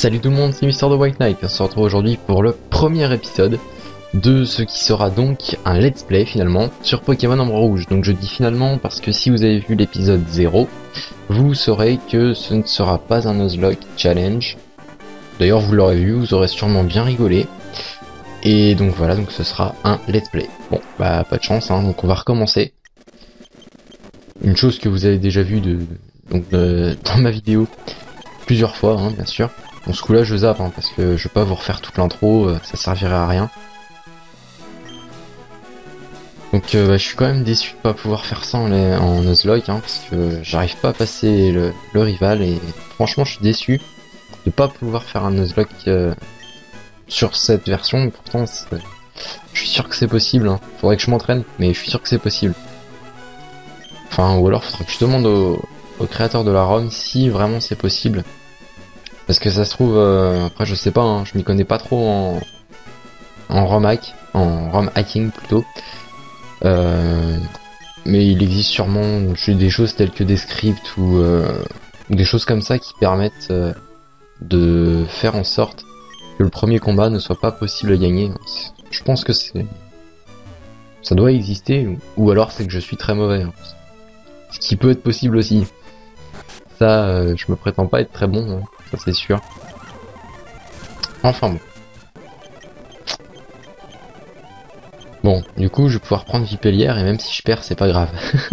Salut tout le monde, c'est Mister de White Knight. On se retrouve aujourd'hui pour le premier épisode de ce qui sera donc un let's play finalement sur Pokémon Ombre Rouge. Donc je dis finalement parce que si vous avez vu l'épisode 0, vous saurez que ce ne sera pas un Nuzlocke Challenge. D'ailleurs vous l'aurez vu, vous aurez sûrement bien rigolé. Et donc voilà, donc ce sera un let's play. Bon, bah pas de chance, hein, donc on va recommencer. Une chose que vous avez déjà vu dans ma vidéo plusieurs fois, hein, bien sûr. Bon, ce coup là je zappe, hein, parce que je vais pas vous refaire toute l'intro, ça servirait à rien. Donc je suis quand même déçu de pas pouvoir faire ça en Nuzlocke, hein, parce que j'arrive pas à passer le rival, et franchement je suis déçu de pas pouvoir faire un Nuzlocke sur cette version, et pourtant je suis sûr que c'est possible, hein. Faudrait que je m'entraîne, mais je suis sûr que c'est possible. Enfin, ou alors faudrait que je demande au créateur de la ROM si vraiment c'est possible. Parce que ça se trouve, après je sais pas, hein, je m'y connais pas trop en ROM hack, en ROM hacking plutôt. Mais il existe sûrement des choses telles que des scripts ou des choses comme ça qui permettent de faire en sorte que le premier combat ne soit pas possible à gagner. Je pense que ça doit exister, ou alors c'est que je suis très mauvais, hein. Ce qui peut être possible aussi. Ça, je me prétends pas être très bon, hein, ça c'est sûr. Enfin bon. Bon, du coup, je vais pouvoir prendre Vipellière, et même si je perds, c'est pas grave.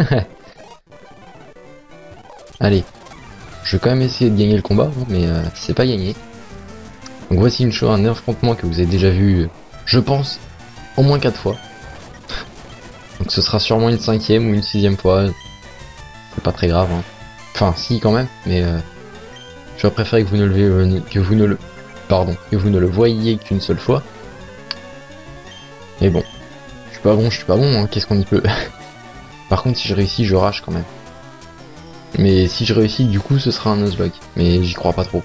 Allez, je vais quand même essayer de gagner le combat, hein, mais c'est pas gagné. Donc voici un affrontement que vous avez déjà vu, je pense, au moins 4 fois. Donc ce sera sûrement une 5e ou une 6e fois. C'est pas très grave, hein. Enfin, si quand même, mais je vais préférer que vous ne le voyiez qu'une seule fois. Mais bon, je suis pas bon, hein, qu'est-ce qu'on y peut. Par contre, si je réussis, je rage quand même. Mais si je réussis, du coup, ce sera un Nuzlocke. Mais j'y crois pas trop.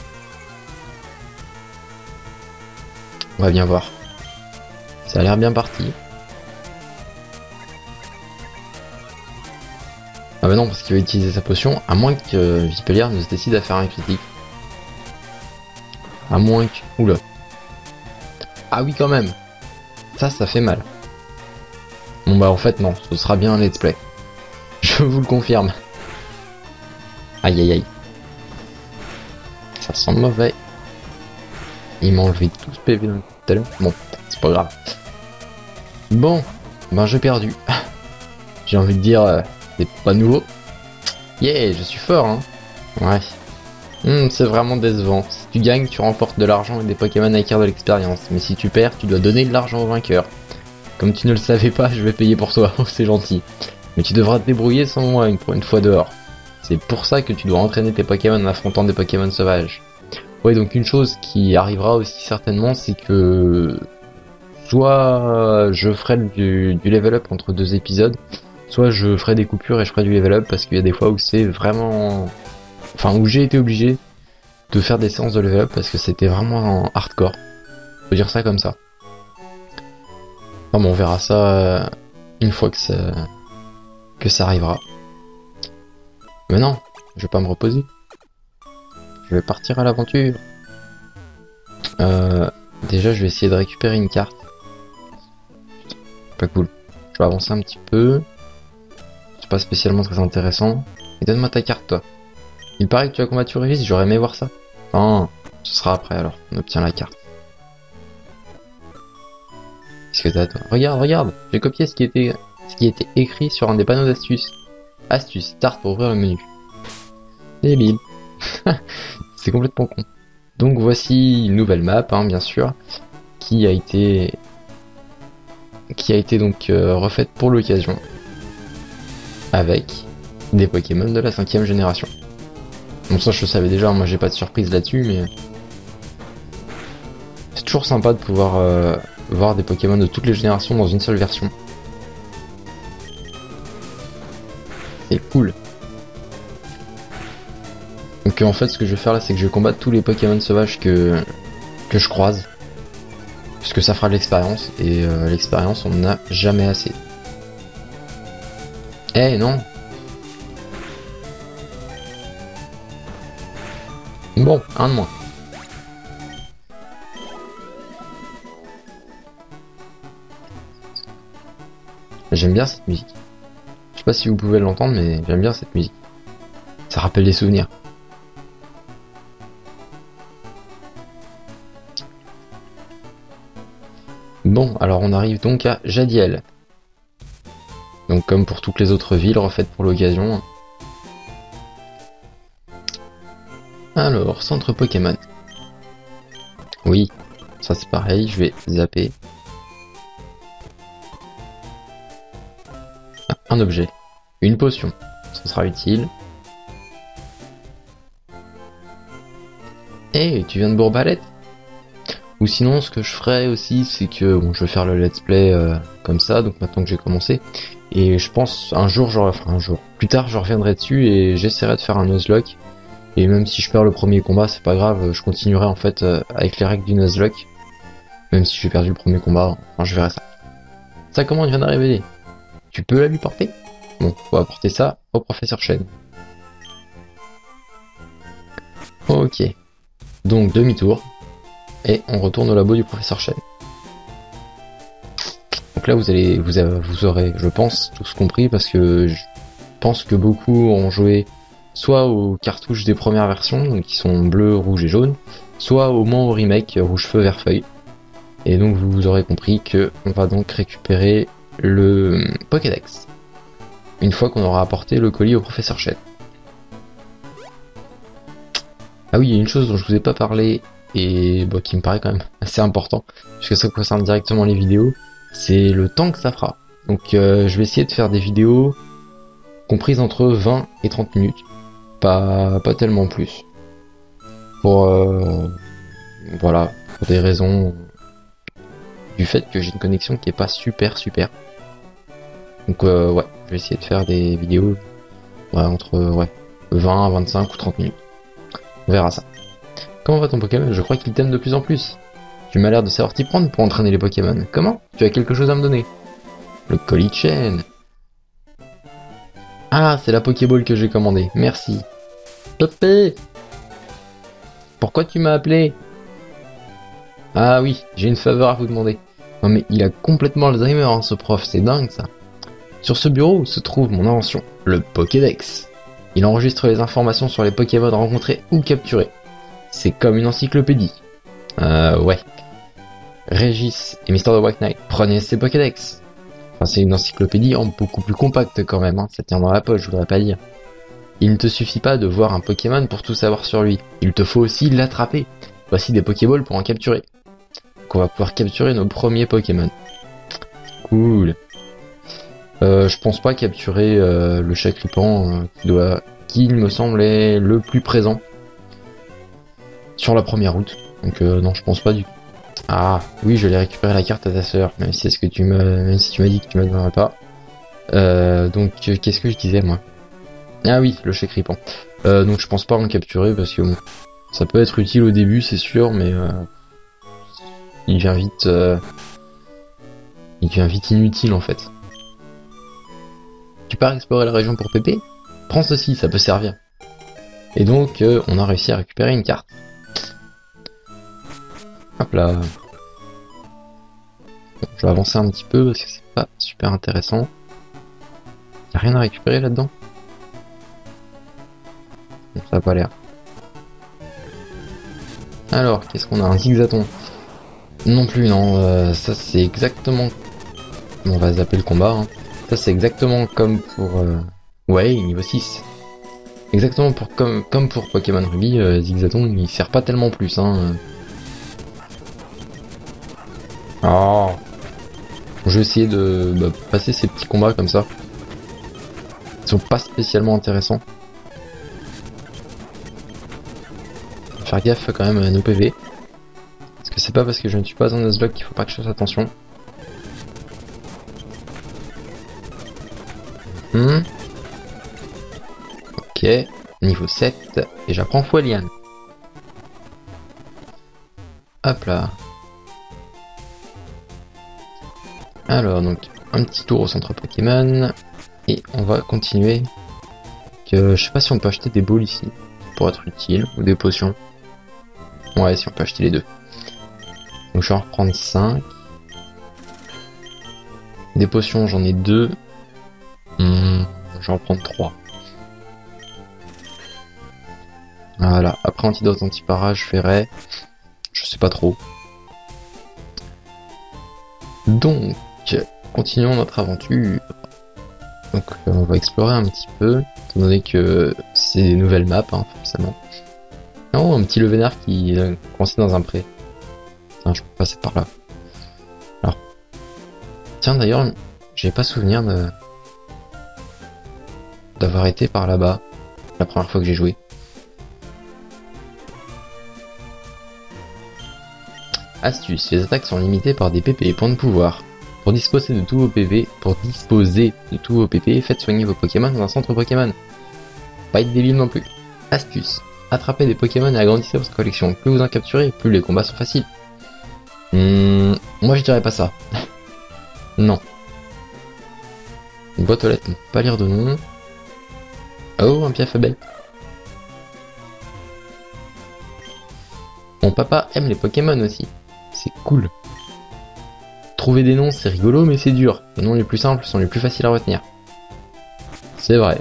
On va bien voir. Ça a l'air bien parti. Ah bah non, parce qu'il va utiliser sa potion, à moins que Vipellière ne se décide à faire un critique. À moins que... Oula. Ah oui, quand même. Ça fait mal. Bon bah en fait non, ce sera bien un let's play. Je vous le confirme. Aïe aïe aïe. Ça sent mauvais. Il m'a enlevé tout ce PV tout à l'heure. Bon, c'est pas grave. Bon, ben j'ai perdu. J'ai envie de dire, c'est pas nouveau. Yeah, je suis fort, hein. Ouais. C'est vraiment décevant. Si tu gagnes, tu remportes de l'argent et des Pokémon acquièrent de l'expérience. Mais si tu perds, tu dois donner de l'argent au vainqueur. Comme tu ne le savais pas, je vais payer pour toi. C'est gentil. Mais tu devras te débrouiller sans moi pour une fois dehors. C'est pour ça que tu dois entraîner tes Pokémon en affrontant des Pokémon sauvages. Ouais, donc une chose qui arrivera aussi certainement, c'est que soit je ferai du level up entre 2 épisodes, soit je ferai des coupures et je ferai du level up parce qu'il y a des fois où c'est vraiment... Enfin, où j'ai été obligé de faire des séances de level up parce que c'était vraiment hardcore. Faut dire ça comme ça. Enfin bon, on verra ça une fois que ça arrivera. Mais non, je vais pas me reposer. Je vais partir à l'aventure. Déjà, je vais essayer de récupérer une carte. Pas cool. Je vais avancer un petit peu. C'est pas spécialement très intéressant. Et donne-moi ta carte, toi. Il paraît que tu as combattu Régis, j'aurais aimé voir ça. Non, ce sera après alors. On obtient la carte. Qu'est-ce que t'as, toi? Regarde. J'ai copié ce qui était écrit sur un des panneaux d'astuces. Astuce, start pour ouvrir le menu. Débile. C'est complètement con. Donc voici une nouvelle map, hein, bien sûr, qui a été donc refaite pour l'occasion avec des Pokémon de la 5e génération. Bon, ça je le savais déjà, moi j'ai pas de surprise là-dessus, mais c'est toujours sympa de pouvoir voir des Pokémon de toutes les générations dans une seule version. C'est cool. Donc en fait ce que je vais faire là, c'est que je vais combattre tous les Pokémon sauvages que je croise. Puisque ça fera de l'expérience, et l'expérience on n'en a jamais assez. Eh non. Bon, un de moins. J'aime bien cette musique. Je sais pas si vous pouvez l'entendre, mais j'aime bien cette musique. Ça rappelle des souvenirs. Bon, alors on arrive donc à Jadiel. Donc comme pour toutes les autres villes refaites pour l'occasion. Alors, centre Pokémon. Oui, ça c'est pareil, je vais zapper. Ah, un objet. Une potion. Ça sera utile. Eh, tu viens de Bourbalette? Ou sinon, ce que je ferais aussi, c'est que bon, je vais faire le let's play comme ça, donc maintenant que j'ai commencé. Et je pense un jour, plus tard, je reviendrai dessus et j'essaierai de faire un Nuzlocke. Et même si je perds le premier combat, c'est pas grave, je continuerai en fait avec les règles du Nuzlocke. Même si j'ai perdu le premier combat, enfin je verrai ça. Ça comment il vient d'arriver? Tu peux la lui porter? Bon, on va porter ça au professeur Chen. Ok. Donc demi-tour. Et on retourne au labo du professeur Chen. Donc là vous aurez, je pense, tous compris parce que je pense que beaucoup ont joué soit aux cartouches des premières versions, donc qui sont bleues, rouges et jaunes, soit au moins au remake rouge feu vert feuille. Et donc vous aurez compris que on va donc récupérer le Pokédex une fois qu'on aura apporté le colis au professeur Chen. Ah oui, il y a une chose dont je vous ai pas parlé et bon, qui me paraît quand même assez important, puisque ça concerne directement les vidéos, c'est le temps que ça fera. Donc je vais essayer de faire des vidéos comprises entre 20 et 30 minutes, pas tellement plus. Pour voilà, pour des raisons du fait que j'ai une connexion qui est pas super. Donc ouais, je vais essayer de faire des vidéos entre 20, 25 ou 30 minutes. On verra ça. Comment va ton Pokémon? Je crois qu'il t'aime de plus en plus. Tu m'as l'air de savoir t'y prendre pour entraîner les Pokémon. Comment? Tu as quelque chose à me donner? Le colis de chaîne. Ah, c'est la Pokéball que j'ai commandée. Merci. Topé! Pourquoi tu m'as appelé? Ah oui, j'ai une faveur à vous demander. Non mais il a complètement Alzheimer, hein, ce prof, c'est dingue ça. Sur ce bureau se trouve mon invention, le Pokédex. Il enregistre les informations sur les Pokémon rencontrés ou capturés. C'est comme une encyclopédie. Ouais. Régis et Mister de White Knight, prenez ces Pokédex. Enfin, c'est une encyclopédie en beaucoup plus compacte quand même, hein. Ça tient dans la poche, je voudrais pas dire. Il ne te suffit pas de voir un Pokémon pour tout savoir sur lui. Il te faut aussi l'attraper. Voici des Pokéballs pour en capturer. Donc on va pouvoir capturer nos premiers Pokémon. Cool. Je pense pas capturer le Chakripan qui me semblait le plus présent sur la première route. Donc non, je pense pas du tout. Ah oui, je l'ai récupéré la carte à ta sœur, même si c'est ce que même si tu m'as dit que tu me donnerais pas. Donc qu'est-ce que je disais moi? Ah oui, le Chakripan. Donc je pense pas en capturer parce que bon, ça peut être utile au début, c'est sûr, mais il devient vite inutile en fait. Tu pars explorer la région pour Pépé? Prends ceci, ça peut servir. Et donc, on a réussi à récupérer une carte. Hop là. Bon, je vais avancer un petit peu parce que c'est pas super intéressant. Y'a rien à récupérer là-dedans? Bon, ça a pas l'air. Alors, qu'est-ce qu'on a? Un zigzaton. Non plus, non. Ça, c'est exactement... On va zapper le combat. Hein. Ça, c'est exactement comme pour... Ouais, niveau 6. Exactement comme pour Pokémon Ruby, Zigzaton il sert pas tellement plus. Hein. Oh. Je vais essayer de passer ces petits combats comme ça. Ils sont pas spécialement intéressants. Faire gaffe quand même à nos PV. Parce que c'est pas parce que je ne suis pas en Nuzlocke qu'il faut pas que je fasse attention. Ok, niveau 7, et j'apprends Fouelian. Hop là. Alors donc, un petit tour au centre Pokémon, et on va continuer. Je sais pas si on peut acheter des balls ici, pour être utile, ou des potions. Ouais, si on peut acheter les deux. Donc je vais en reprendre 5. Des potions, j'en ai 2. Je vais en prendre 3. Voilà. Après antidote, antipara, je ferai. Je sais pas trop. Donc, continuons notre aventure. Donc, on va explorer un petit peu, étant donné que c'est des nouvelles maps, hein, forcément. Oh, un petit levénard qui est coincé dans un pré. Tiens, je peux passer par là. Alors, tiens, d'ailleurs, j'ai pas souvenir d'avoir été par là-bas la première fois que j'ai joué. Astuce, les attaques sont limitées par des PP et points de pouvoir. Pour disposer de tous vos PP, faites soigner vos Pokémon dans un centre Pokémon. Pas être débile non plus. Astuce, attrapez des Pokémon et agrandissez votre collection. Plus vous en capturez, plus les combats sont faciles. Moi je dirais pas ça. Non. Une boîte aux lettres, pas lire de nom. Oh, un piaf abeille. Mon papa aime les Pokémon aussi. C'est cool. Trouver des noms, c'est rigolo, mais c'est dur. Les noms les plus simples sont les plus faciles à retenir. C'est vrai.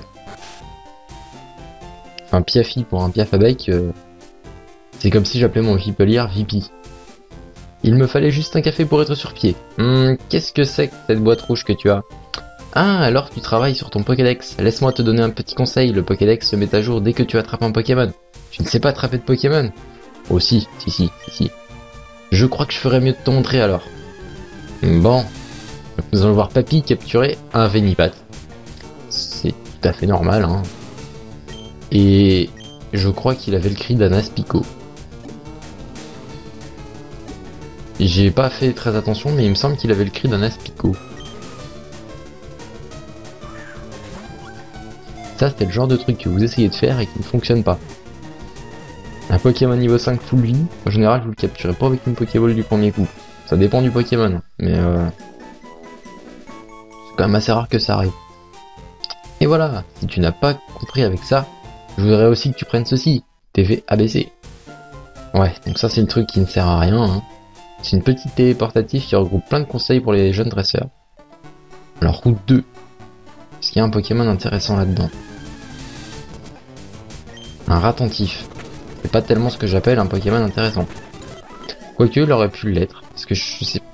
Un Piafi pour un Piaf abeille, c'est comme si j'appelais mon Vipelier Vipi. Il me fallait juste un café pour être sur pied. Qu'est-ce que c'est que cette boîte rouge que tu as? Ah, alors tu travailles sur ton Pokédex. Laisse-moi te donner un petit conseil. Le Pokédex se met à jour dès que tu attrapes un Pokémon. Tu ne sais pas attraper de Pokémon? Oh si. Je crois que je ferais mieux de te montrer alors. Bon. Donc nous allons voir Papy capturer un Vénipat. C'est tout à fait normal, hein. Et je crois qu'il avait le cri d'un Aspico. J'ai pas fait très attention, mais il me semble qu'il avait le cri d'un Aspico. Ça, c'était le genre de truc que vous essayez de faire et qui ne fonctionne pas. Un Pokémon niveau 5 full vie, en général, vous le capturez pas avec une Pokéball du premier coup. Ça dépend du Pokémon, mais c'est quand même assez rare que ça arrive. Et voilà, si tu n'as pas compris avec ça, je voudrais aussi que tu prennes ceci, TV ABC. Ouais, donc ça c'est le truc qui ne sert à rien, hein. C'est une petite télé portative qui regroupe plein de conseils pour les jeunes dresseurs. Alors route 2. Est-ce qu'il y a un Pokémon intéressant là-dedans? Un ratentif. C'est pas tellement ce que j'appelle un Pokémon intéressant. Quoique il aurait pu l'être, parce que je sais...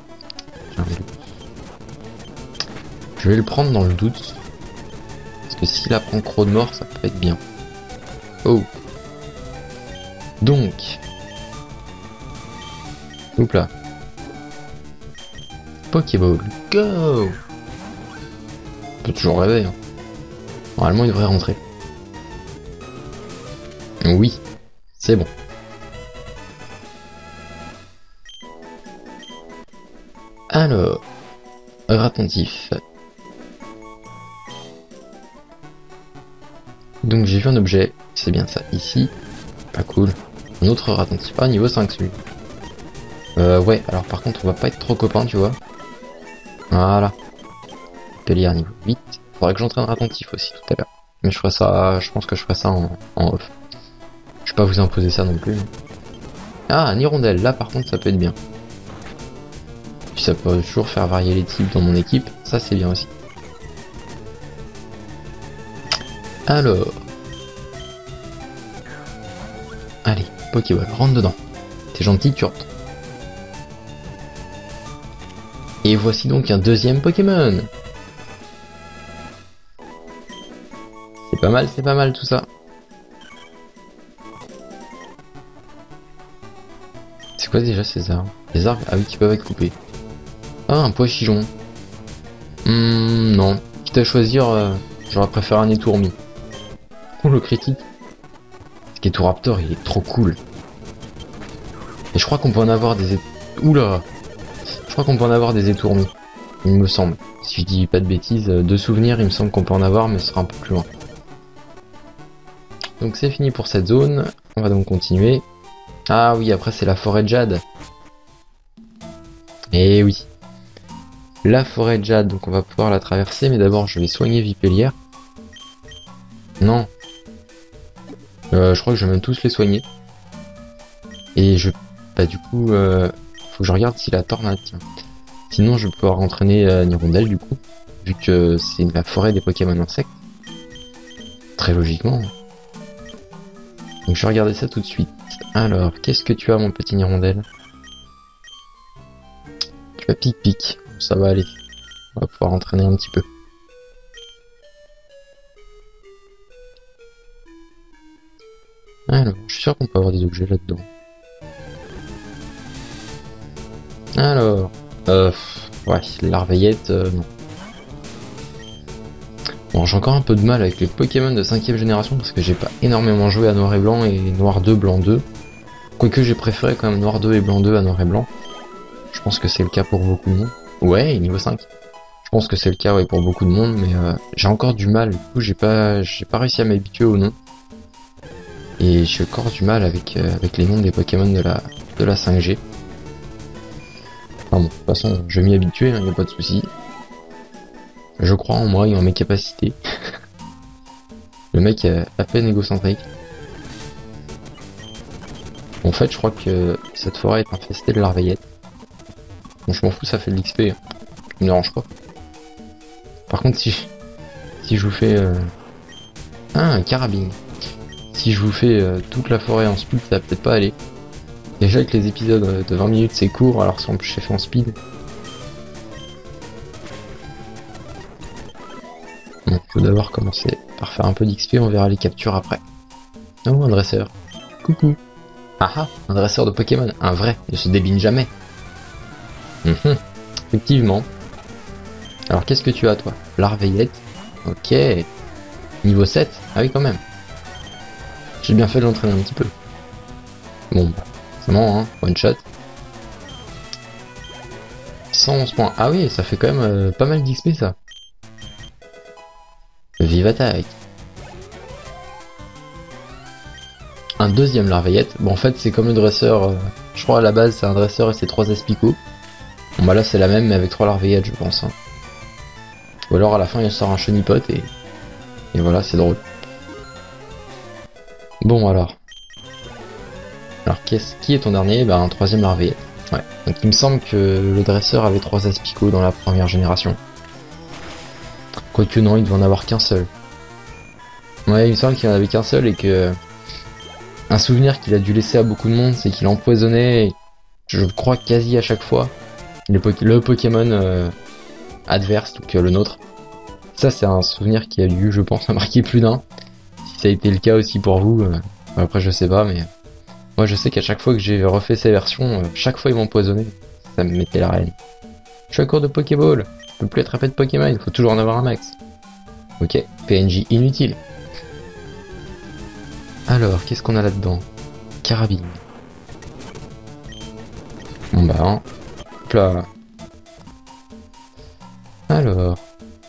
Je vais le prendre dans le doute. Parce que s'il apprend Croque-Mort, ça peut être bien. Oh. Donc. Oups là. Pokéball, go! On peut toujours rêver, hein. Normalement il devrait rentrer. Oui, c'est bon. Alors, attentif. Donc j'ai vu un objet, c'est bien ça, ici. Pas cool. Un autre attentif. Ah, niveau 5 celui. Ouais, alors par contre on va pas être trop copains, tu vois. Voilà. Pellier niveau 8. Faudrait que j'entraîne attentif aussi tout à l'heure. Mais je ferai ça, je pense que je ferai ça en off. Je vais pas vous imposer ça non plus. Ah, un hirondelle, là par contre ça peut être bien. Puis ça peut toujours faire varier les types dans mon équipe, ça c'est bien aussi. Alors. Allez, Pokéball, rentre dedans. T'es gentil, tu rentres. Et voici donc un deuxième Pokémon. C'est pas mal tout ça. C'est quoi déjà ces arbres? Les arbres, ah oui, qui peuvent être coupés. Ah, un Poichijon. Non. Quitte à choisir, j'aurais préféré un étourmi. Oh, le critique. Ce Keturaptor, il est trop cool. Et je crois qu'on peut en avoir des oula. Je crois qu'on peut en avoir des étourmis. Il me semble. Si je dis pas de bêtises, de souvenirs, il me semble qu'on peut en avoir, mais ce sera un peu plus loin. Donc c'est fini pour cette zone. On va donc continuer. Ah oui, après c'est la forêt de Jade. Et oui. La forêt de Jade, donc on va pouvoir la traverser, mais d'abord je vais soigner Vipelier. Non. Je crois que je vais même tous les soigner. Et je... Bah du coup, faut que je regarde si la tornade tient. Sinon, je vais pouvoir entraîner Nirondelle, du coup, vu que c'est la forêt des Pokémon insectes. Très logiquement. Donc je vais regarder ça tout de suite. Alors, qu'est-ce que tu as, mon petit Nirondelle? Tu as pic-pic. Ça va aller. On va pouvoir entraîner un petit peu. Alors, je suis sûr qu'on peut avoir des objets là-dedans. Alors, ouais, l'arveillette, non. Bon, j'ai encore un peu de mal avec les Pokémon de 5ème génération parce que j'ai pas énormément joué à Noir et Blanc et Noir 2, Blanc 2. Quoique j'ai préféré quand même Noir 2 et Blanc 2 à Noir et Blanc. Je pense que c'est le cas pour beaucoup de monde. Ouais, niveau 5. Je pense que c'est le cas ouais, pour beaucoup de monde, mais j'ai encore du mal. Du coup, j'ai pas réussi à m'habituer au nom. Et j'ai encore du mal avec les noms des Pokémon de la 5G. Enfin bon, de toute façon, je vais m'y habituer, hein, y a pas de souci. Je crois en moi et en mes capacités. Le mec est à peine égocentrique. En fait, je crois que cette forêt est infestée de larveillettes. Bon, je m'en fous, ça fait de l'XP. Ça me dérange pas. Par contre, si je vous fais... Ah, un carabine. Si je vous fais toute la forêt en speed, ça va peut-être pas aller. Déjà que les épisodes de 20 minutes c'est court, alors si en plus j'ai fait en speed. Bon, faut d'abord commencer par faire un peu d'XP, on verra les captures après. Oh, un dresseur. Coucou. Ah ah, un dresseur de Pokémon, un vrai, ne se débine jamais. Effectivement. Alors qu'est-ce que tu as toi? Larveillette. Ok. Niveau 7. Ah oui quand même. J'ai bien fait de l'entraîner un petit peu. Bon, c'est bon hein, one shot. 111 points. Ah oui, ça fait quand même pas mal d'XP ça. Vive attaque. Un deuxième larveillette. Bon en fait c'est comme le dresseur. Je crois à la base c'est un dresseur et c'est 3 aspicots. Bon bah là c'est la même mais avec 3 larveillettes je pense. Hein. Ou alors à la fin il sort un chenipote et voilà c'est drôle. Bon alors. Alors qui est ton dernier? Bah un troisième larveillette. Ouais. Donc il me semble que le dresseur avait 3 aspicots dans la première génération. Quoique non, il devait en avoir qu'un seul. Ouais, il me semble qu'il en avait qu'un seul et que... Un souvenir qu'il a dû laisser à beaucoup de monde, c'est qu'il empoisonnait, je crois quasi à chaque fois, le Pokémon adverse, donc le nôtre. Ça c'est un souvenir qui a dû, je pense, marquer plus d'un. Si ça a été le cas aussi pour vous, après je sais pas, mais... Moi je sais qu'à chaque fois que j'ai refait ces versions, chaque fois ils m'empoisonnaient. Ça me mettait la haine. Je suis à court de Pokéball, je peux plus attraper de Pokémon, il faut toujours en avoir un max. Ok, PNJ inutile. Alors, qu'est-ce qu'on a là-dedans? Carabine. Bon bah, hein. Hop là. Alors.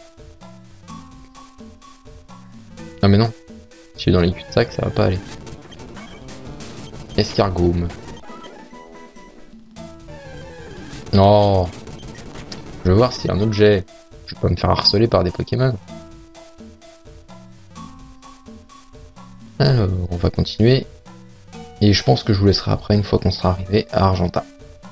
Ah mais non. Si je suis dans les cul-de-sac, ça va pas aller. Escargoume. Oh. Je veux voir s'il y a un objet. Je vais pas me faire harceler par des Pokémon. Alors, on va continuer. Et je pense que je vous laisserai après une fois qu'on sera arrivé à Argenta.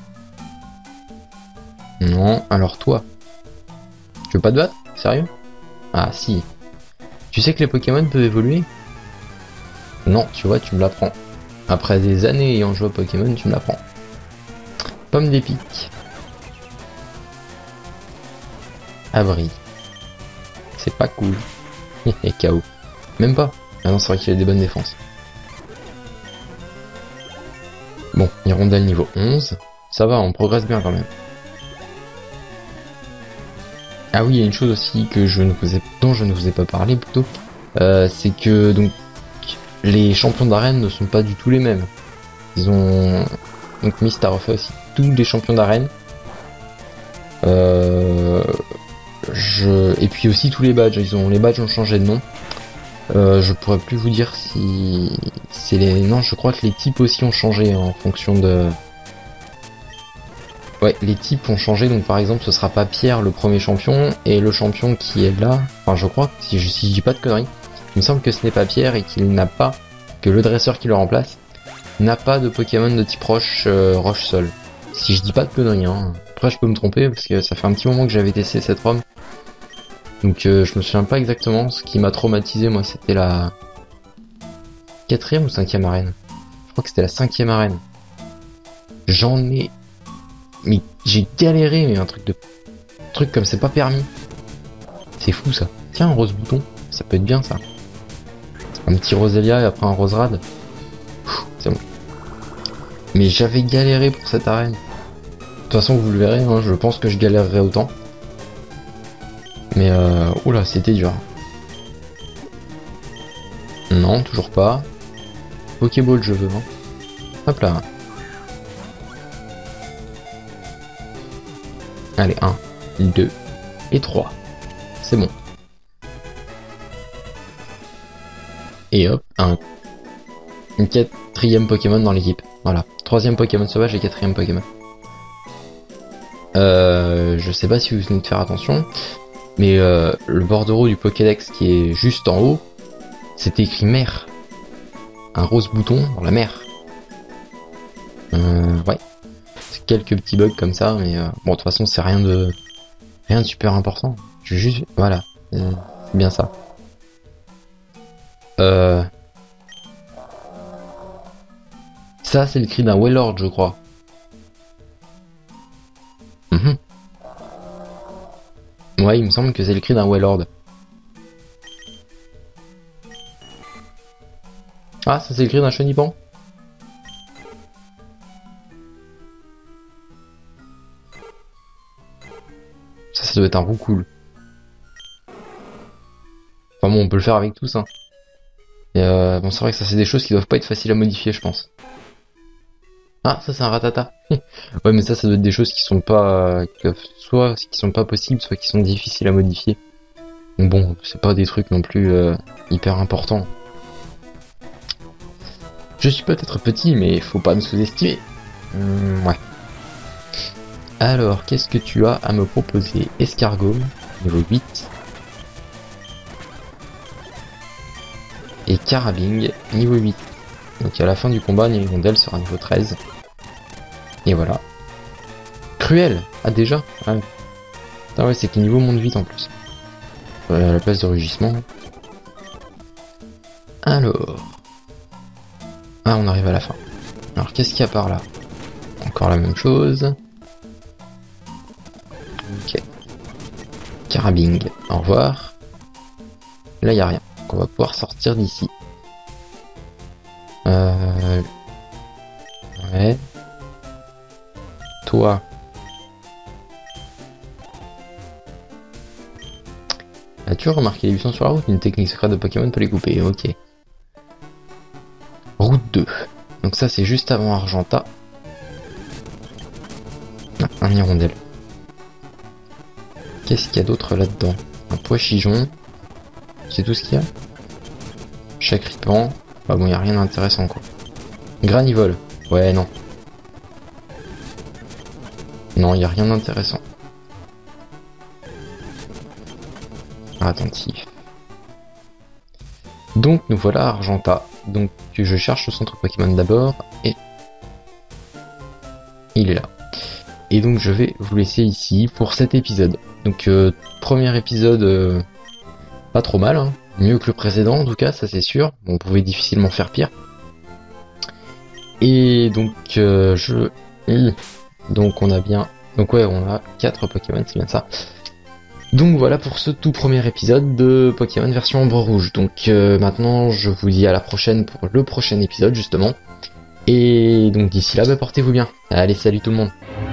Non, alors toi. Tu veux pas te battre? Sérieux? Ah si. Tu sais que les Pokémon peuvent évoluer? Non, tu vois, tu me l'apprends. Après des années ayant joué à Pokémon, tu me l'apprends. Pomme d'épic. Abri. C'est pas cool. Et KO. Même pas. Ah non, c'est vrai qu'il a des bonnes défenses. Bon, Hirondelle niveau 11. Ça va, on progresse bien quand même. Ah oui, il y a une chose aussi que dont je ne vous ai pas parlé plutôt. C'est que donc les champions d'arène ne sont pas du tout les mêmes. Ils ont... Donc Mist a refait aussi tous les champions d'arène. Et puis aussi tous les badges. Les badges ont changé de nom. Je pourrais plus vous dire si c'est les... Non, je crois que les types aussi ont changé en fonction de... Ouais, les types ont changé, donc par exemple ce sera pas Pierre le premier champion, et le champion qui est là, enfin je crois, si je dis pas de conneries, il me semble que ce n'est pas Pierre et qu'il n'a pas, que le dresseur qui le remplace, n'a pas de Pokémon de type roche, roche-sol. Si je dis pas de conneries, hein. Après je peux me tromper parce que ça fait un petit moment que j'avais testé cette ROM. Donc je me souviens pas exactement. Ce qui m'a traumatisé moi c'était la 4ème ou 5ème arène. Je crois que c'était la 5ème arène. J'en ai... Mais j'ai galéré, mais un truc comme c'est pas permis. C'est fou ça. Tiens, un rose bouton, ça peut être bien ça. Un petit Roselia et après un Roserad. C'est bon. Mais j'avais galéré pour cette arène. De toute façon, vous le verrez, hein, je pense que je galérerai autant. Mais oula, c'était dur. Non, toujours pas. Pokéball, je veux. Hein. Hop là. Allez, 1, 2 et 3. C'est bon. Et hop, une 4ème Pokémon dans l'équipe. Voilà. 3ème Pokémon sauvage et 4ème Pokémon. Je sais pas si vous venez de faire attention, mais le bordereau du Pokédex qui est juste en haut, c'est écrit mer. Un rose bouton dans la mer. Ouais. C'est quelques petits bugs comme ça, mais bon, de toute façon, c'est rien de super important. Je veux juste, voilà, c'est bien ça. Ça, c'est le cri d'un Wailord, je crois. Ouais, il me semble que c'est le cri d'un Wailord. Ah, ça c'est le cri d'un Chenipan. Ça doit être un Roucoule. Enfin bon, on peut le faire avec tous, hein. Et bon, c'est vrai que ça c'est des choses qui doivent pas être faciles à modifier, je pense. Ah, ça c'est un Ratata. Ouais, mais ça doit être des choses qui sont pas... soit qui sont pas possibles, soit qui sont difficiles à modifier. Donc bon, c'est pas des trucs non plus hyper importants. Je suis peut-être petit, mais faut pas me sous-estimer. Ouais. Alors, qu'est-ce que tu as à me proposer? Escargot, niveau 8. Et Carabing, niveau 8. Donc à la fin du combat, Nilirondelle sera niveau 13. Et voilà. Cruel. Ah déjà. Ah ouais, c'est que le niveau monte vite en plus. À la place de rugissement. Alors. Ah, on arrive à la fin. Alors qu'est-ce qu'il y a par là? Encore la même chose. Ok. Carabing. Au revoir. Là, il n'y a rien. Donc on va pouvoir sortir d'ici. Ouais. Toi. As-tu remarqué les buissons sur la route? Une technique secrète de Pokémon peut les couper. Ok. Route 2. Donc ça c'est juste avant Argenta. Ah, un hirondelle. Qu'est-ce qu'il y a d'autre là-dedans? Un pois-chigeon. C'est tout ce qu'il y a? Chacripan. Bah bon, il n'y a rien d'intéressant quoi. Granivole. Ouais, non. Non, il n'y a rien d'intéressant. Attentif. Donc nous voilà à Argenta. Donc je cherche le centre Pokémon d'abord et il est là. Et donc je vais vous laisser ici pour cet épisode. Donc premier épisode pas trop mal, hein. Mieux que le précédent en tout cas, ça c'est sûr. On pouvait difficilement faire pire. Et donc donc on a bien... Donc ouais, on a 4 Pokémon, c'est bien ça. Donc voilà pour ce tout premier épisode de Pokémon version Ombre Rouge. Donc maintenant je vous dis à la prochaine pour le prochain épisode justement. Et donc d'ici là, bah, portez-vous bien. Allez, salut tout le monde.